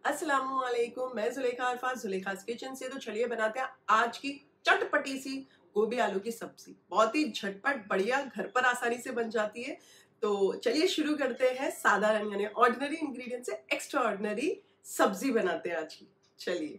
अस्सलामुअलैकुम, मैं जुलेखा अरफात जुलेखास किचन से। तो चलिए बनाते हैं आज की चटपटी सी गोभी आलू की सब्जी। बहुत ही झटपट बढ़िया घर पर आसानी से बन जाती है। तो चलिए शुरू करते हैं। साधारण यानी ऑर्डिनरी इंग्रेडिएंट से एक्स्ट्रा ऑर्डिनरी सब्जी बनाते हैं आज की। चलिए।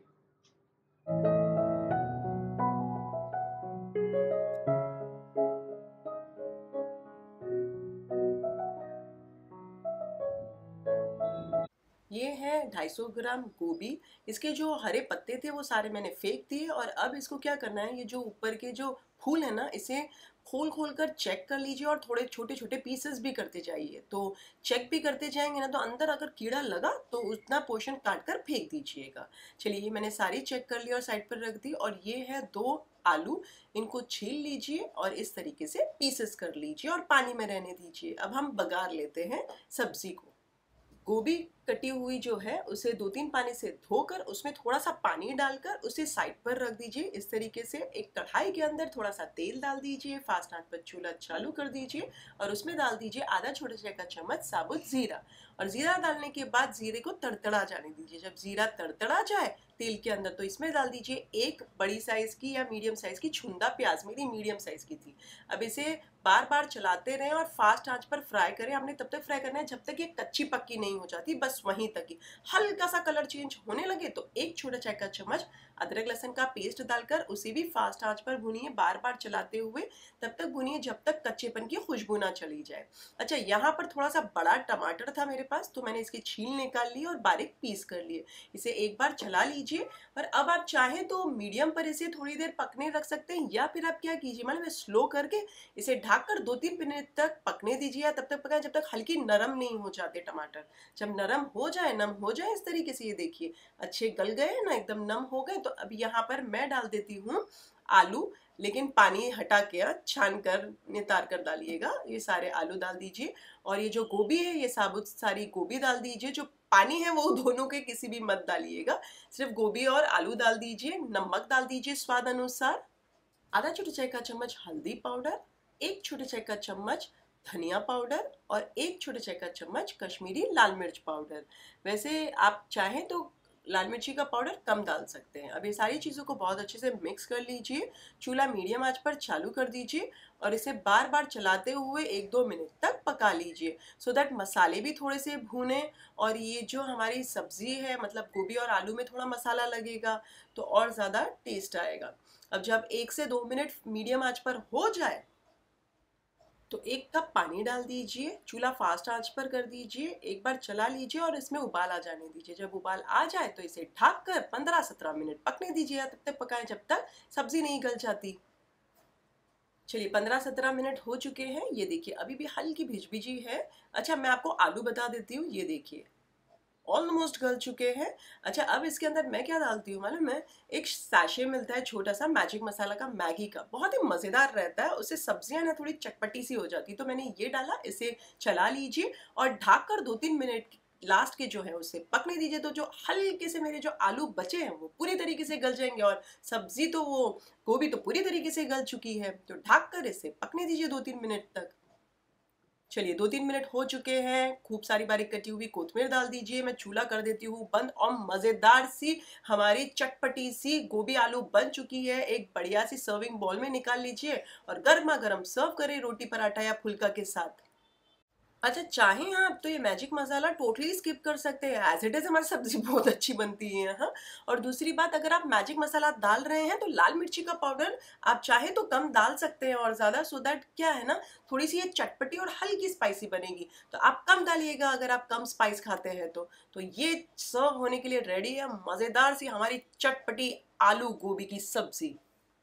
ये है 250 ग्राम गोभी। इसके जो हरे पत्ते थे वो सारे मैंने फेंक दिए और अब इसको क्या करना है, ये जो ऊपर के जो फूल है ना, इसे खोल खोल कर चेक कर लीजिए और थोड़े छोटे छोटे पीसेस भी करते जाइए। तो चेक भी करते जाएंगे ना, तो अंदर अगर कीड़ा लगा तो उतना पोर्शन काट कर फेंक दीजिएगा। चलिए, ये मैंने सारी चेक कर ली और साइड पर रख दी। और ये है 2 आलू। इनको छील लीजिए और इस तरीके से पीसेस कर लीजिए और पानी में रहने दीजिए। अब हम बघार लेते हैं सब्जी को। गोभी कटी हुई जो है उसे 2-3 पानी से धोकर उसमें थोड़ा सा पानी डालकर उसे साइड पर रख दीजिए। इस तरीके से एक कढ़ाई के अंदर थोड़ा सा तेल डाल दीजिए, फास्ट आंच पर चूल्हा चालू कर दीजिए और उसमें डाल दीजिए आधा छोटा चाय का चम्मच साबुत जीरा। और जीरा डालने के बाद जीरे को तड़तड़ा जाने दीजिए। जब जीरा तड़तड़ा जाए तेल के अंदर, तो इसमें डाल दीजिए एक बड़ी साइज की या मीडियम साइज की छुंदा प्याज। मेरी मीडियम साइज की थी। अब इसे बार बार चलाते रहें और फास्ट आंच पर फ्राई करें। आपने तब तक फ्राई करना है जब तक ये कच्ची पक्की नहीं हो जाती, बस वहीं तक ही। हल्का सा कलर चेंज होने लगे तो एक छोटा चाय का चम्मच अदरक लहसुन का पेस्ट डालकर उसे भी फास्ट आंच पर भूनिए, बार बार चलाते हुए तब तक भूनिए जब तक कच्चेपन की खुशबू ना चली जाए। अच्छा, यहाँ पर थोड़ा सा बड़ा टमाटर था मेरे पास, तो मैंने इसकी छील निकाल ली और बारीक पीस कर लिए। इसे एक बार चला लीजिए और अब आप चाहें तो मीडियम पर इसे थोड़ी देर पकने रख सकते हैं, या फिर आप क्या कीजिए, मतलब स्लो करके इसे ढककर 2-3 मिनट तक पकने दीजिए। तब तक पकाएं जब तक हल्की नरम नहीं हो जाते टमाटर। जब नरम हो जाए, नम हो जाए इस तरीके से, ये देखिए अच्छे गल गए ना, एकदम नम हो गए। तो अब यहाँ पर मैं डाल देती हूँ आलू, लेकिन पानी हटा के छान कर नितार कर डालिएगा। ये सारे आलू डाल दीजिए और ये जो गोभी है ये साबुत सारी गोभी डाल दीजिए। जो पानी है वो दोनों के किसी भी मत डालिएगा, सिर्फ गोभी और आलू डाल दीजिए। नमक डाल दीजिए स्वाद अनुसार। आधा छोटा चाय का चम्मच हल्दी पाउडर, एक छोटे चाय का चम्मच धनिया पाउडर और एक छोटे चाय का चम्मच कश्मीरी लाल मिर्च पाउडर। वैसे आप चाहें तो लाल मिर्ची का पाउडर कम डाल सकते हैं। अब ये सारी चीज़ों को बहुत अच्छे से मिक्स कर लीजिए। चूल्हा मीडियम आंच पर चालू कर दीजिए और इसे बार बार चलाते हुए 1-2 मिनट तक पका लीजिए, सो दैट मसाले भी थोड़े से भूने और ये जो हमारी सब्जी है, मतलब गोभी और आलू में थोड़ा मसाला लगेगा तो और ज़्यादा टेस्ट आएगा। अब जब 1 से 2 मिनट मीडियम आंच पर हो जाए तो 1 कप पानी डाल दीजिए। चूल्हा फास्ट आंच पर कर दीजिए, एक बार चला लीजिए और इसमें उबाल आ जाने दीजिए। जब उबाल आ जाए तो इसे ढककर 15-17 मिनट पकने दीजिए। तब तक पकाएं जब तक सब्जी नहीं गल जाती। चलिए, 15-17 मिनट हो चुके हैं। ये देखिए अभी भी हल्की भिजी है। अच्छा, मैं आपको आलू बता देती हूँ। ये देखिए ऑलमोस्ट गल चुके हैं। अच्छा, अब इसके अंदर मैं क्या डालती हूँ मालूम है? एक सैशे मिलता है छोटा सा मैजिक मसाला का, मैगी का, बहुत ही मज़ेदार रहता है। उससे सब्जियां ना थोड़ी चटपटी सी हो जाती, तो मैंने ये डाला। इसे चला लीजिए और ढक कर 2-3 मिनट लास्ट के जो है उसे पकने दीजिए। तो जो हल्के से मेरे जो आलू बचे हैं वो पूरी तरीके से गल जाएंगे और सब्जी तो वो गोभी तो पूरी तरीके से गल चुकी है। तो ढक कर इसे पकने दीजिए 2-3 मिनट तक। चलिए, 2-3 मिनट हो चुके हैं। खूब सारी बारीक कटी हुई कोथमीर डाल दीजिए। मैं चूल्हा कर देती हूँ बंद और मज़ेदार सी हमारी चटपटी सी गोभी आलू बन चुकी है। एक बढ़िया सी सर्विंग बॉल में निकाल लीजिए और गर्मा गर्म सर्व करें रोटी पराठा या फुल्का के साथ। अच्छा, चाहें आप तो ये मैजिक मसाला टोटली स्किप कर सकते हैं। एज इट इज हमारी सब्जी बहुत अच्छी बनती है। हाँ, और दूसरी बात, अगर आप मैजिक मसाला डाल रहे हैं तो लाल मिर्ची का पाउडर आप चाहे तो कम डाल सकते हैं और ज़्यादा, सो दैट क्या है ना, थोड़ी सी ये चटपटी और हल्की स्पाइसी बनेगी। तो आप कम डालिएगा अगर आप कम स्पाइस खाते हैं तो ये सर्व होने के लिए रेडी है मज़ेदार सी हमारी चटपटी आलू गोभी की सब्जी।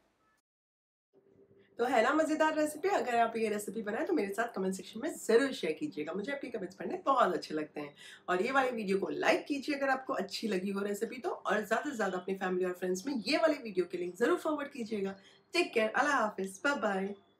तो है ना मज़ेदार रेसिपी। अगर आप ये रेसिपी बनाएं तो मेरे साथ कमेंट सेक्शन में ज़रूर शेयर कीजिएगा। मुझे आपके कमेंट्स पढ़ने बहुत अच्छे लगते हैं। और ये वाले वीडियो को लाइक कीजिए अगर आपको अच्छी लगी हो रेसिपी तो, और ज़्यादा से ज़्यादा अपनी फैमिली और फ्रेंड्स में ये वाले वीडियो के लिंक ज़रूर फॉरवर्ड कीजिएगा। टेक केयर, अल्लाह हाफिज़, बाय बाय।